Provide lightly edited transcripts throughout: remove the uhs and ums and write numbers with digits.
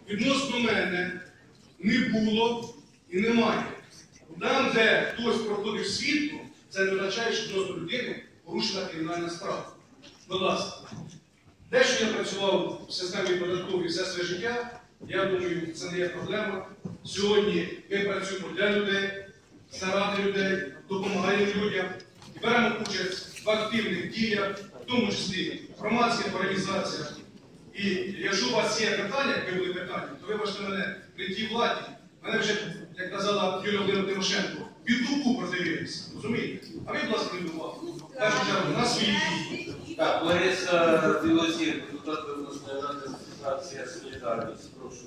відносно мене не було і немає. Там, де хтось проходив свідком, це не означає, що відносно людини порушена кримінальна справа. Будь ласка. Те, що я працював в системі податковій все своє життя, я думаю, це не є проблема. Сьогодні ми працюємо для людей, заради людей, допомагаємо людям і беремо участь в активних діях, в тому числі в громадських організаціях. І якщо у вас є питання, які були питання, то вибачте мене, при тій владі, мене вже, як казала Юлія Володимирівна Тимошенко, від дубу продивилися, розумієте? А ви, будь ласка, не думали. В першу чергу, на свої дії. Так, Лариса Білозір, депутат обласної ради, фракція «Солідарність». Прошу.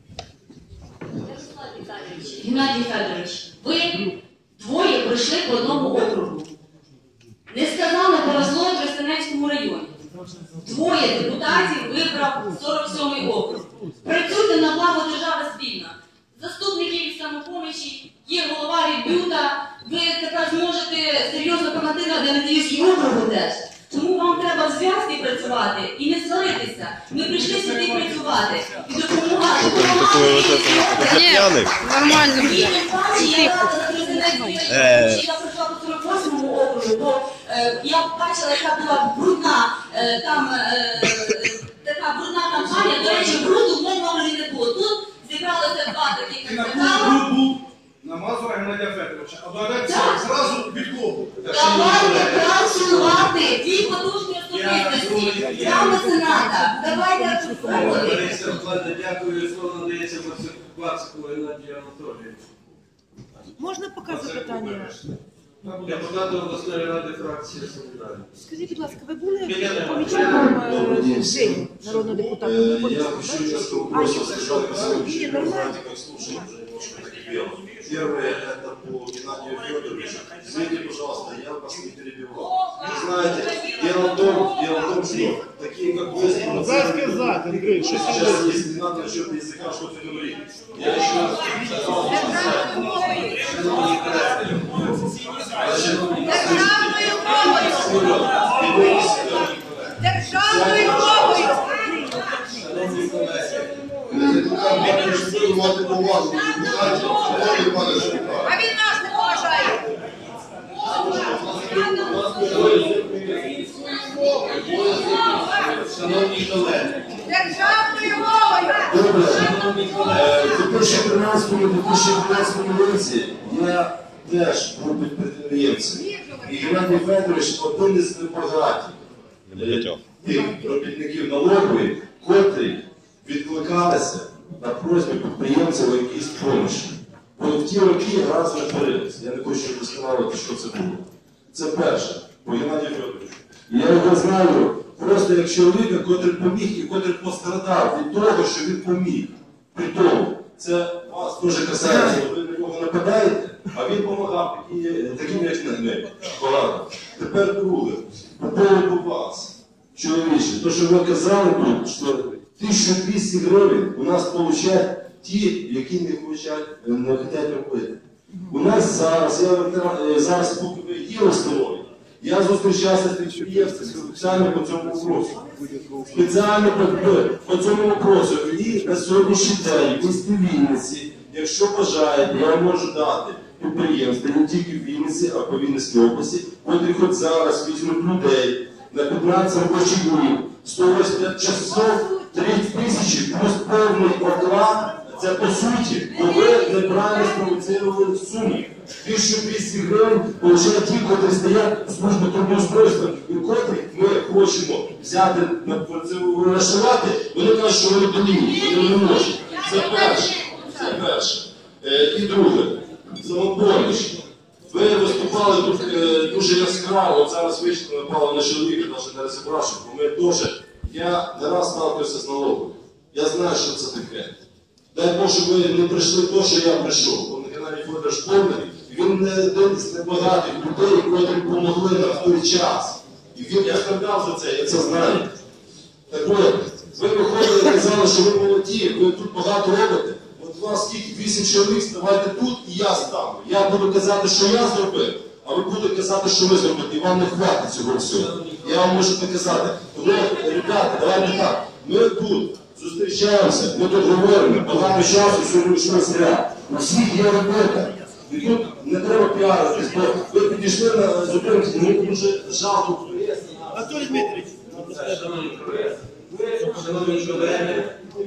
Геннадій Федорович, ви двоє пройшли по одному округу. Не сказали про зло в Тростянецькому районі. Двоє депутатів вибрав 47-й округ. Працюйте на благо держави спільно. Заступників від самопомочі, є голова від БЮТа. Ви тепер зможете серйозно допомогти на Денисівській округу теж. Тому вам треба в зв'язці працювати і не сваритися. Ми прийшли сюди працювати і допомагати. Нормально. Я прийшла по 48-му округу, бо я бачила, яка була брудна така брудна кампанія. До речі, бруду в моєму окрузі не було. Тут зібралися два таких на на Мазура Геннадія Федоровича. А додати зразу від кого? Давайте працювати. Ті потужні особистості. Я мецената. Давайте працювати. Лариса Владимирівна, дякую. Слово надається Бацьку Геннадію Анатолійовичу. Можна показати питання? Депутат обласної ради, фракція «Солідарність». Скажіть, будь ласка, ви були помічником Жені, народного депутата? Я хочу несколько вопросов сказать по сегодняшнему знаете, как слушать уже немножко накипело. Первое, это по Геннадию Федоровичу. Извините, пожалуйста, я вас не перебивал. Вы знаете, дело в том, что такие, как вы, что сейчас есть, не надо насчет языка что-то говорить. Я еще раз сказал, Державною мовою! Державною мовою! А він нас не поважає! Шановні колеги, Державною мовою! У 2013-2015 році я теж був підприємцем. І Геннадій Федорович один із небагатих тих робітників налогової, котрі відкликалися на просьбу підприємців якісь помощі. Бо в ті роки раз виборилися. Я не хочу встановити, що це було. Це перше, по Геннадію Федоровичу. Я його знаю просто як чоловіка, котрий поміг і котрий пострадав від того, що він поміг. При тому, це вас теж касається, ви на нього нападаєте, а він допомагав таким, як ми. Багато. Тепер друге, по поводу вас, чоловіче, то, що ви казали тут, що 1200 гривень у нас получають ті, які не хочуть робити. У нас зараз поки ви є установи, я зустрічався з підприємцями спеціально по цьому вопросу. Спеціально по цьому вопросу. І на сьогоднішній день в місті Вінниці, якщо бажаєте, я можу дати підприємства не тільки в Вінниці, а по Вінницькій області, котрі хоч зараз візьмуть людей на 15 робочих днів, 185 часов, 30 тисяч плюс повний оклад. Це по суті, бо ви неправильно спровоцировали суму. 1200 гривень получають ті, котрі стоять служби трудоустройства, і котрі ми хочемо взяти на працевлаштувати, вони кажуть, що вони доліні, вони не можуть. Це перше. Це перше. І друге, самопоміч. Ви виступали тут дуже яскраво, от зараз вийшли, напали на чоловіка, навіть не розібравши, бо ми теж, я не раз сталкився з налогом. Я знаю, що це таке. Дай Бог, щоб ви не прийшли то, що я прийшов. Бо Геннадій Федорович повний, він не один з небагатих людей, які допомогли нам в той час. І він я скандав за це, я це знаю. Так от, ви виходили і казали, що ви молоді, ви тут багато робите. От вас скільки, 8 чоловік, ставайте тут і я стану. Я буду казати, що я зробив, а ви будете казати, що ви зробите. І вам не хватить цього всього. Я вам можу не казати. Тому, ребята, давайте так, ми тут. зустрічаємося, ми тут говоримо, багато часу сьогодні йшло зря. У всіх є робота. І тут не треба піаритись, бо ви підійшли на зупинку, мені дуже жалко. Анатолій Дмитрович, Шановні колеги, шановні колеги,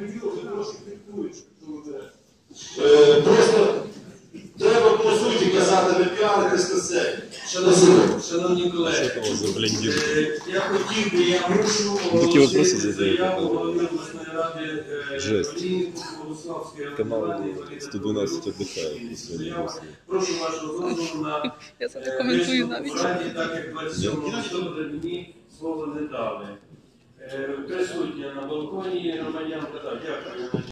Просто треба по суті казати, не піаритись на це. шановні колеги, я хотів би, я мушу Такі вопроси оголосити задають. заяву голови обласної ради Жесть. Олійнику Богославської Канал регіональної інвалідної 112 групи. отдыхает после Заяву. новостей. Прошу вашого дозволу на Я це не коментую виступ навіть. в Раді, так як 27 листопада мені слово не дали. Присутня на балконі громадянка, так, дякую.